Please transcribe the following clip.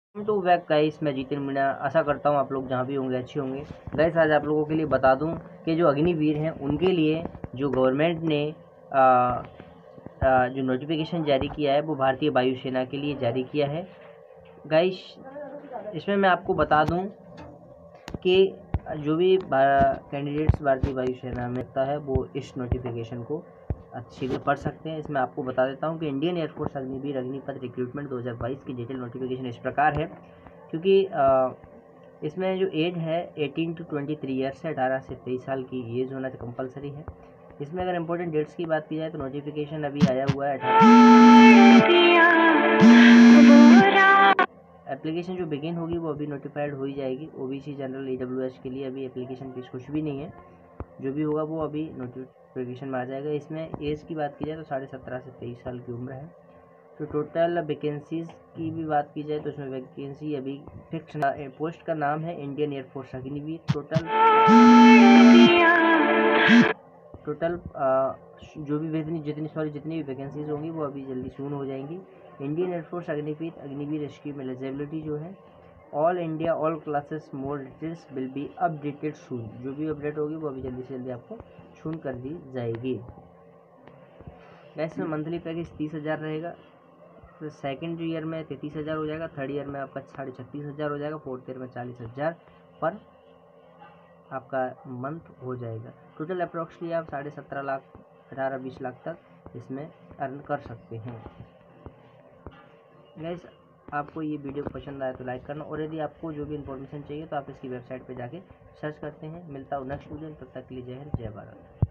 To back guys, मैं जितिन मीणा। आशा करता हूँ आप लोग जहाँ भी होंगे अच्छे होंगे। गाइस आज आप लोगों के लिए बता दूँ कि जो अग्निवीर हैं उनके लिए जो गवर्नमेंट ने जो नोटिफिकेशन जारी किया है वो भारतीय वायुसेना के लिए जारी किया है। गाइस इसमें मैं आपको बता दूँ कि जो भी कैंडिडेट्स भारतीय वायुसेना में होता है वो इस नोटिफिकेशन को अच्छे से पढ़ सकते हैं। इसमें आपको बता देता हूं कि Indian air force Agniveer Agnipath recruitment 2022 की डिटेल नोटिफिकेशन इस प्रकार है। क्योंकि इसमें जो एज है 18 to 23 ईयर्स है, 18 से 23 साल की एज होना कंपलसरी है। इसमें अगर इम्पोर्टेंट डेट्स की बात की जाए तो नोटिफिकेशन अभी आया हुआ है 18। एप्लीकेशन जो बिगिन होगी वो अभी नोटिफाइड हो ही जाएगी। ओबीसी जनरल ईडब्ल्यूएस के लिए अभी एप्लीकेशन फीस कुछ भी नहीं है, जो भी होगा वो अभी नोटिफिकेशन में आ जाएगा। इसमें एज की बात की जाए तो 17.5 से 23 साल की उम्र है। तो टोटल वैकेंसीज की भी बात की जाए तो इसमें वैकेंसी अभी फिक्स पोस्ट का नाम है इंडियन एयरफोर्स अग्निवीर। टोटल जो भी जितनी भी वैकेंसीज होंगी वो अभी जल्दी सून हो जाएंगी। Indian air force Agniveer scheme eligibility जो है all India all classes more details will be updated soon. जो भी अपडेट होगी वो अभी जल्दी से जल्दी आपको सून कर दी जाएगी। इसमें मंथली पैकेज 30,000 रहेगा। तो सेकेंड ईयर में 33,000 हो जाएगा, थर्ड ईयर में आपका 36,500 हो जाएगा, फोर्थ ईयर में 40,000 पर आपका मंथ हो जाएगा। टोटल अप्रॉक्सली आप 17.5 लाख 18-20 लाख तक इसमें अर्न कर सकते हैं। गाइस आपको ये वीडियो पसंद आया तो लाइक करना, और यदि आपको जो भी इन्फॉर्मेशन चाहिए तो आप इसकी वेबसाइट पे जाके सर्च करते हैं। मिलता हूँ नेक्स्ट वीडियो, तब तक के लिए जय हिंद जय भारत।